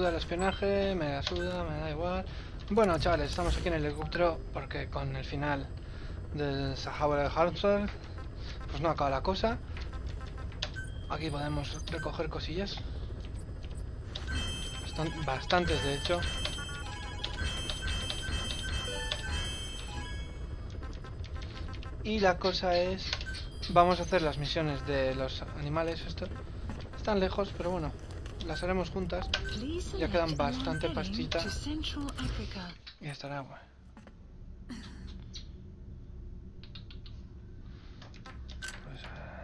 suda el espionaje, me la suda, me da igual. Bueno, chavales, estamos aquí en el helicóptero porque con el final del Sahara de Harmswell pues no acaba la cosa. Aquí podemos recoger cosillas. Bastantes, de hecho. Y la cosa es... Vamos a hacer las misiones de los animales estos. Están lejos, pero bueno, las haremos juntas. Ya quedan bastante pastita. Y estará bueno. Pues,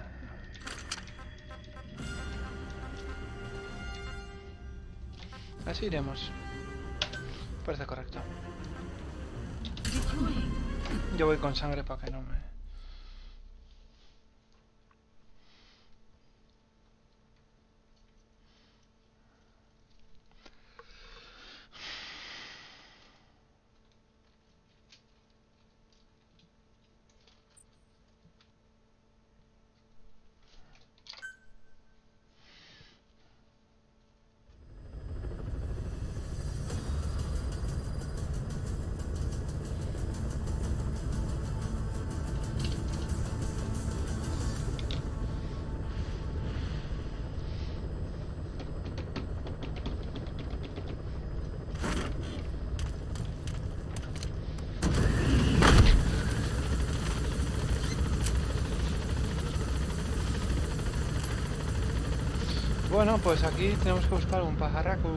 así iremos. Parece correcto. Yo voy con sangre para que no me... Bueno, pues aquí tenemos que buscar un pajarraco.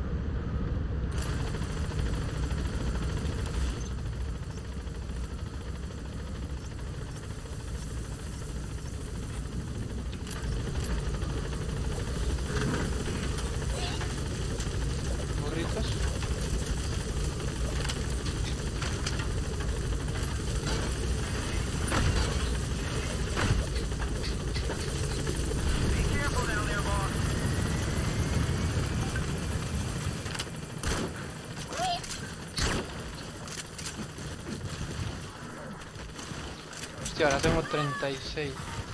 Burritos. Hostia, ahora tengo 36.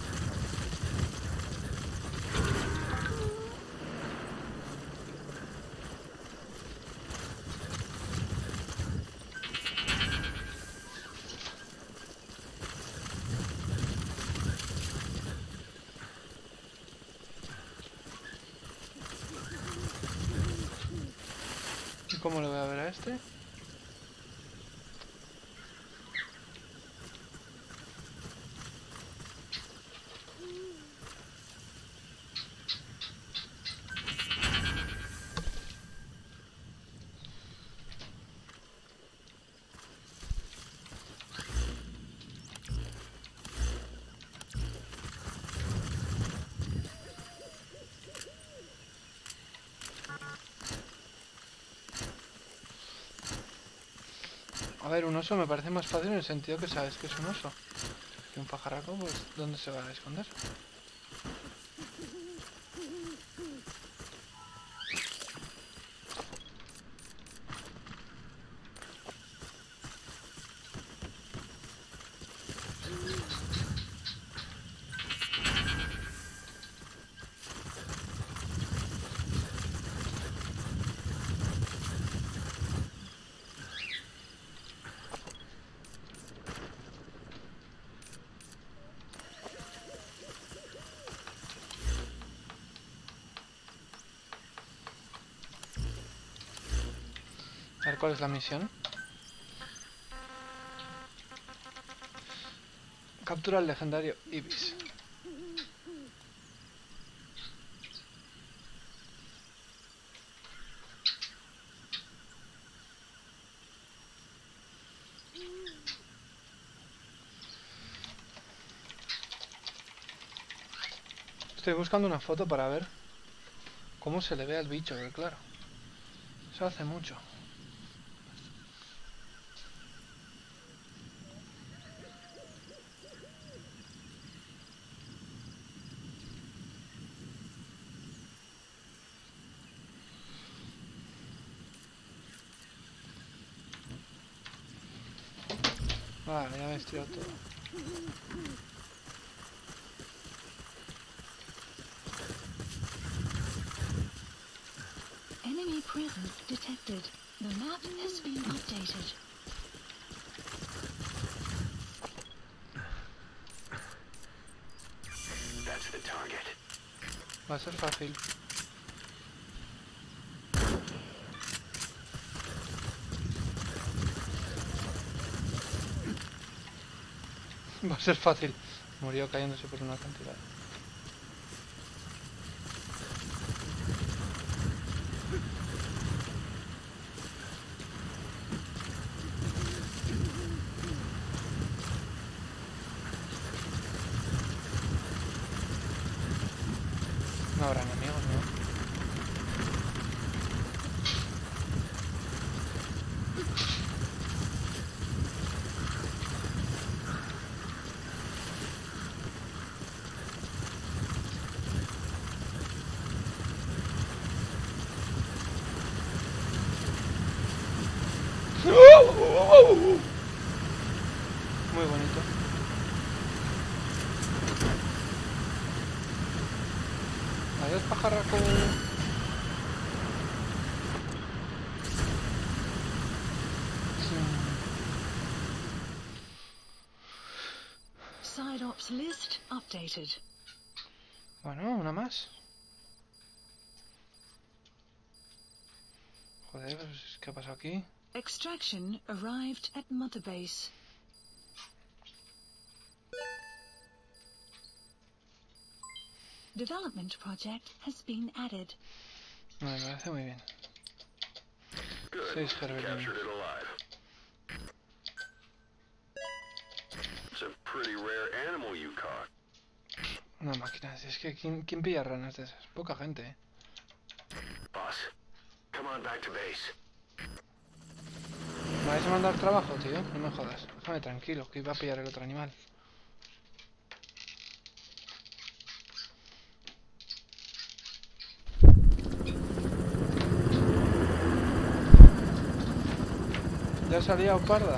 ¿Y cómo le voy a ver a este? A ver, un oso me parece más fácil en el sentido que sabes que es un oso. Y un pajarraco, pues, ¿dónde se va a esconder? A ver, ¿cuál es la misión? Captura al legendario Ibis. Estoy buscando una foto para ver cómo se le ve al bicho, que claro, eso hace mucho. Vale, ya me he estirado todo. Enemy presence detected. The map has been updated. That's the target. Va a ser fácil. Va a ser fácil. Murió cayéndose por una cantidad. No habrá enemigos, ¿no? Muy bonito. Adiós, pajarraco. Side ops list updated. Bueno, una más. Joder, ¿qué ha pasado aquí? Extraction arrived at Mother Base. Development project has been added. Me parece muy bien. Good. 6 Captured gerbelinos. it alive. It's a pretty rare animal you caught. Una máquina. Es que ¿quién pilla ranas de esas? Poca gente, ¿eh? Boss, come on back to base. ¿Me vais a mandar trabajo, tío? No me jodas. Déjame tranquilo, que iba a pillar el otro animal. Ya salía parda.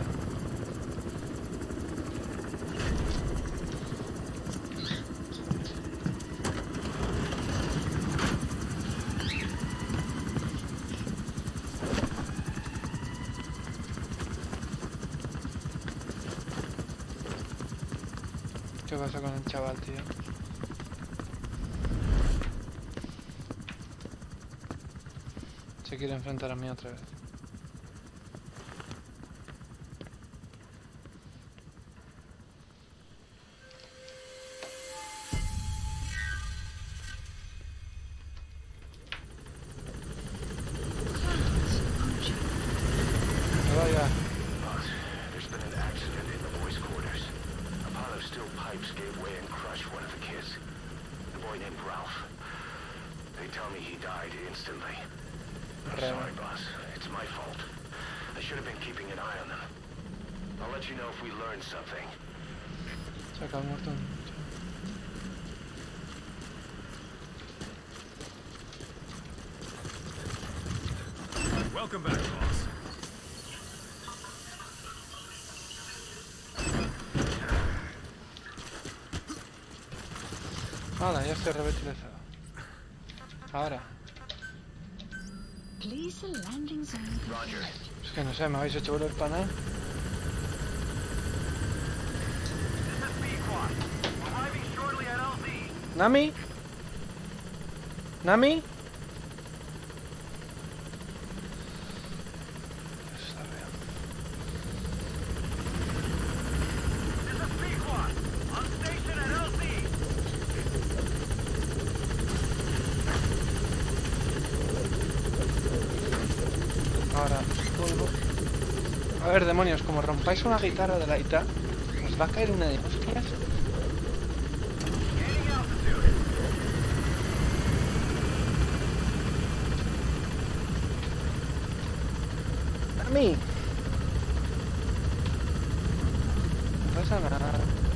¿Qué pasa con el chaval, tío? Se quiere enfrentar a mí otra vez. No vaya. Boss, there's been an accident in the boys' quarters. A pile of steel pipes gave way and crushed one of the kids. A boy named Ralph. They tell me he died instantly. I'm sorry, boss. It's my fault. I should have been keeping an eye on them. I'll let you know if we learn something. Se acaba muerto. Welcome back, boss. Hala, ya estoy revitalizado. Ahora. Please a landing zone. Roger. Es que no sé, me habéis hecho volver para nada. ¿Nami? ¿Nami? Pues la veo. Ahora, vuelvo. A ver, demonios, como rompáis una guitarra de la guitarra, os va a caer una de hostias. Nami. No pasa nada.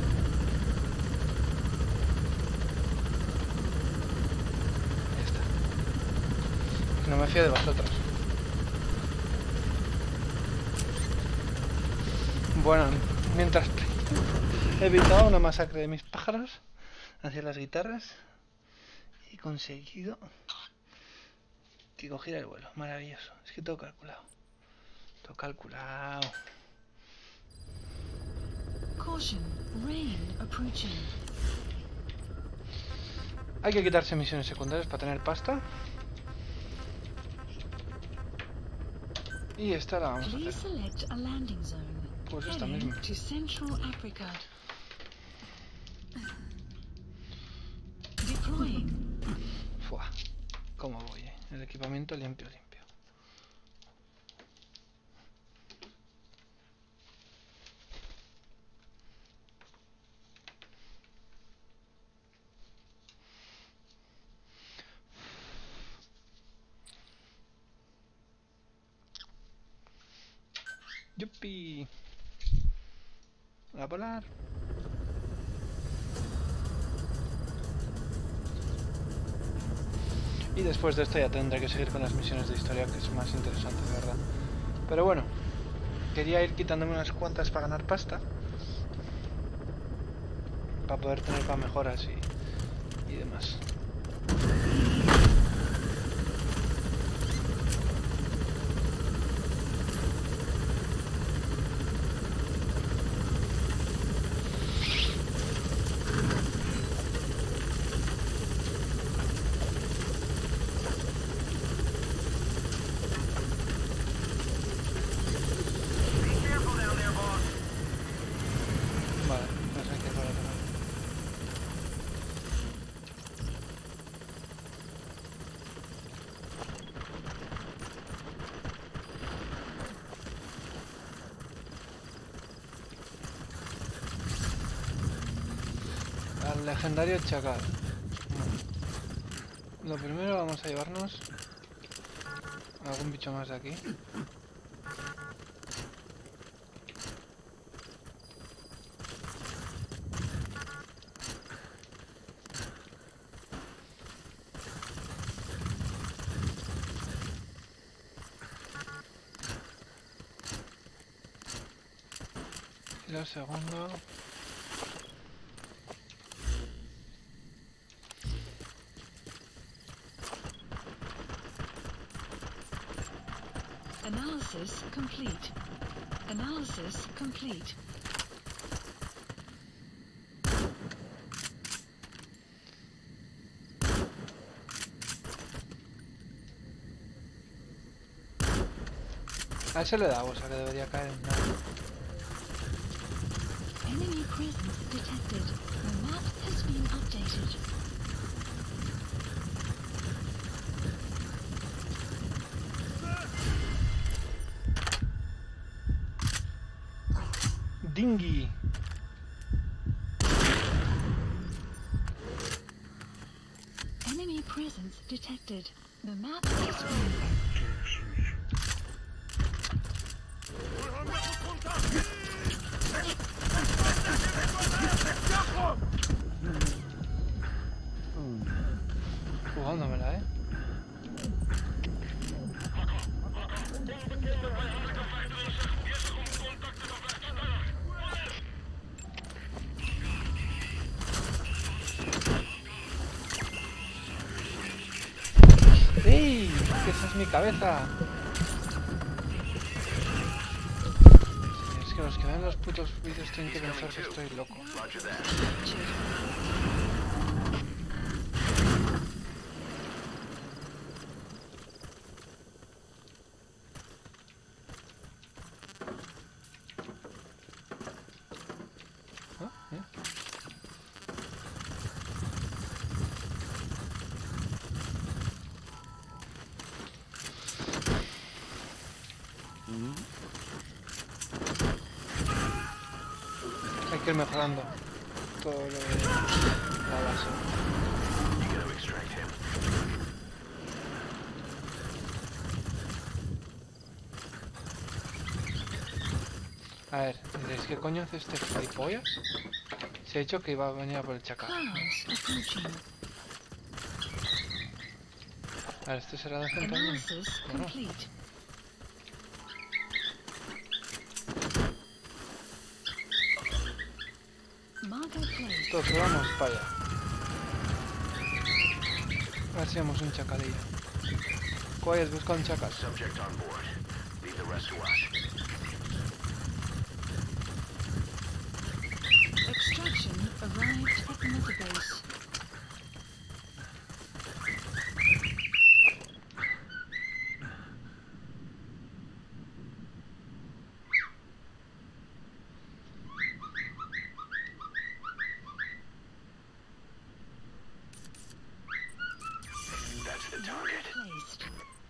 Ya está. No me fío de vosotros. Bueno, mientras he evitado una masacre de mis pájaros hacia las guitarras, he conseguido que cogiera el vuelo. Maravilloso. Es que todo calculado. Todo calculado. Caution, rain approaching. Hay que quitarse misiones secundarias para tener pasta. Y esta la vamos a Please hacer. select a landing zone. Pues esta Heading misma. to Central Africa. Deploying. Fua. ¿Cómo voy? El equipamiento limpio. ¡Yupi! A volar. Y después de esto ya tendré que seguir con las misiones de historia, que es más interesante, de verdad. Pero bueno, quería ir quitándome unas cuantas para ganar pasta, para poder tener para mejoras y demás. Vale, no sé qué para tomar. Al legendario chacal. Lo primero vamos a llevarnos algún bicho más de aquí. Y lo segundo... Analysis complete. Analysis complete. A ese le da, o sea que debería caer en nada. Enemy presence detected. The map has been updated. Dinghy. Enemy presence detected. The map has been... Jugándomela, ¡Ey! ¡Que esa es mi cabeza! Es que los que ven los putos vídeos tienen que pensar que estoy loco. Roger that. ¿Ah? ¿Eh? Hay que ir mejorando todo lo de la base. You gotta extract him. A ver, diréis, ¿qué coño hace este gilipollas? Se ha dicho que iba a venir a por el chacal. Clouds approaching. A ver, ¿este será decente también? Analysis Bueno, complete. Marker placed. todos vamos para allá. A ver si vemos un chacalillo. Quiet, busca un chacal. Subject on board. Leave the rest to us. Extraction arrived at Mother Base. That's the target. Placed.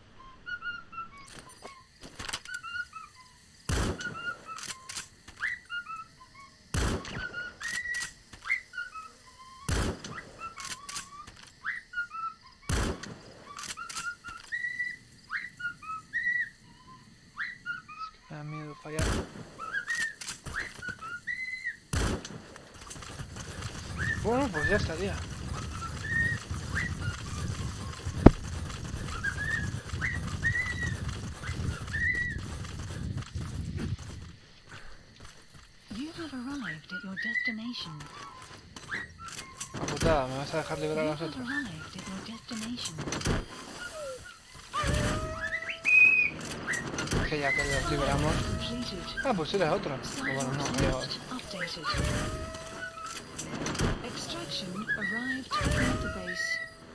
Me da miedo fallar. Bueno, pues ya estaría. You have arrived at your destination. La putada, me vas a dejar You liberar a have nosotros. arrived at your destination. Que ya que los liberamos. Completed. Ah, pues era otro. O bueno, no, yo... Updated. Extraction arrived at Mother Base.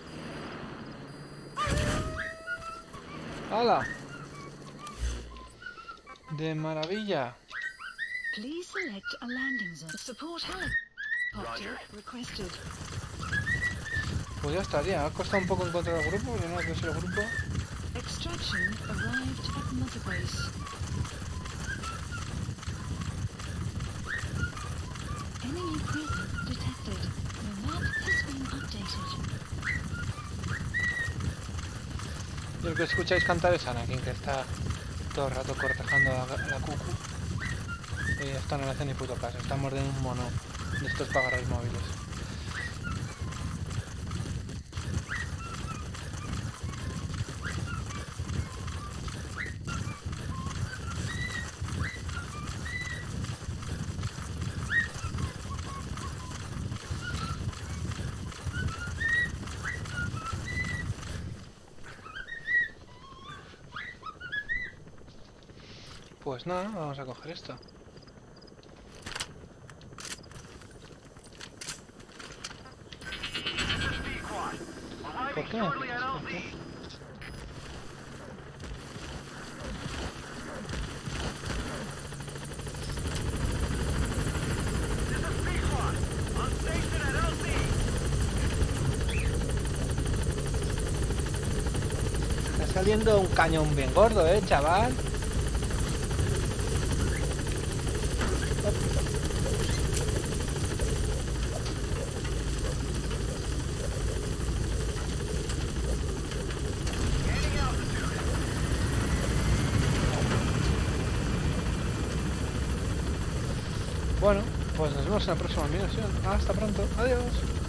¡Hala! De maravilla. Please select a landing zone. Support helicopter Roger. requested. Pues ya estaría. Ha costado un poco encontrar el grupo. Yo no creo que sea el grupo. Extraction arrived at Mother Base. Enemy presence detected. The map has been updated. Y el que escucháis cantar es Anakin, que está todo el rato cortejando la cucu. Y esto no le hace ni puto caso. Está mordiendo un mono de estos para agarrar móviles. Pues nada, vamos a coger esto. ¿Por qué? ¿Por qué? Está saliendo un cañón bien gordo, chaval. Bueno, pues nos vemos en la próxima misión. Hasta pronto. Adiós.